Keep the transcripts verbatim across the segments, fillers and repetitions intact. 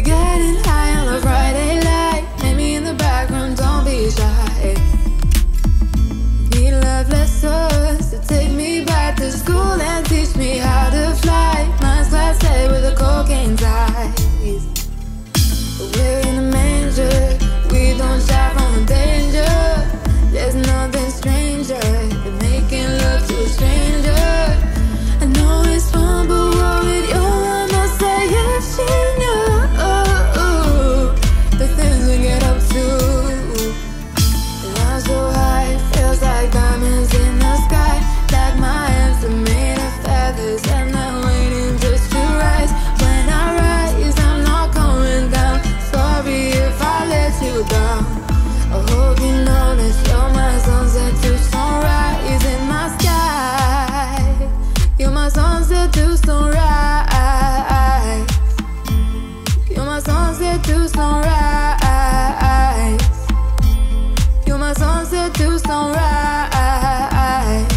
getting high on a Friday night. Maybe in the background, don't be shy. Need love lessons to take me back to school and teach me how to fly. Mine's class A with a cocaine ties. We're in a manger, we don't shy from danger. There's nothing stranger than making love to a stranger. I know it's fun, but what would your mama say if she knew the things we get up to? And I'm so high, feels like diamonds in the sky. Like my hands are made of feathers and I'm waiting just to rise. When I rise, I'm not coming down. Sorry if I let you down. I hope you know that you're my sunset to sunrise in my sky. You're my sunset to sunrise. You're my sunset to sunrise. You're my sunset to sunrise.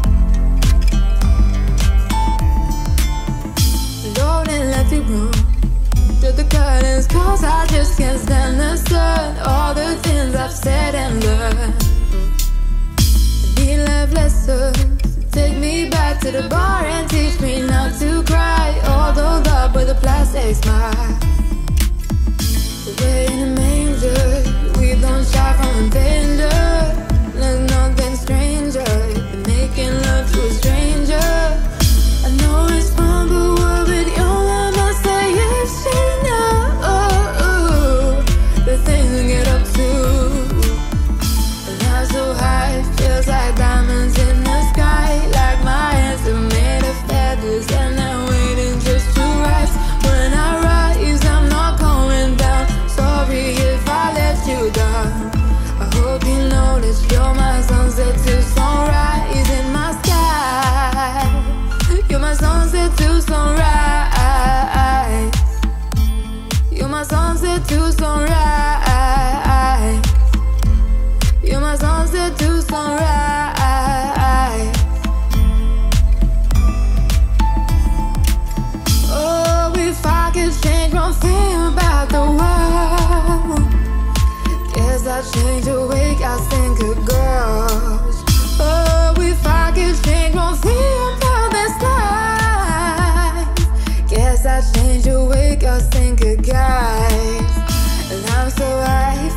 Don't let it room to the curtains, cause I just can't stand the sun. All the things I've said and learned. I need love lessons to take me back to the bar and teach me not to cry. All dolled up with a plastic smile. We're in a manger, we don't shy from danger. There's nothing stranger than making love to a stranger. I know it's fun, but what would your mama say if she knew the things we get up to? And I'm so high, feels like diamonds in the sky. Like my hands are made of feathers and I'm waiting just to rise. When I rise, I'm not coming down. Sorry if I let you down. I hope you know that you're my sunset to sunrise in my sky. You're my sunset to sunrise. You're my sunset to sunrise. You're my sunset to sunrise. Oh, if I could change one thing about the world, guess I'd change the way I think of girls. Oh, if I could change one thing about this life, guess I'd change the way I think of guys. And I'm so high,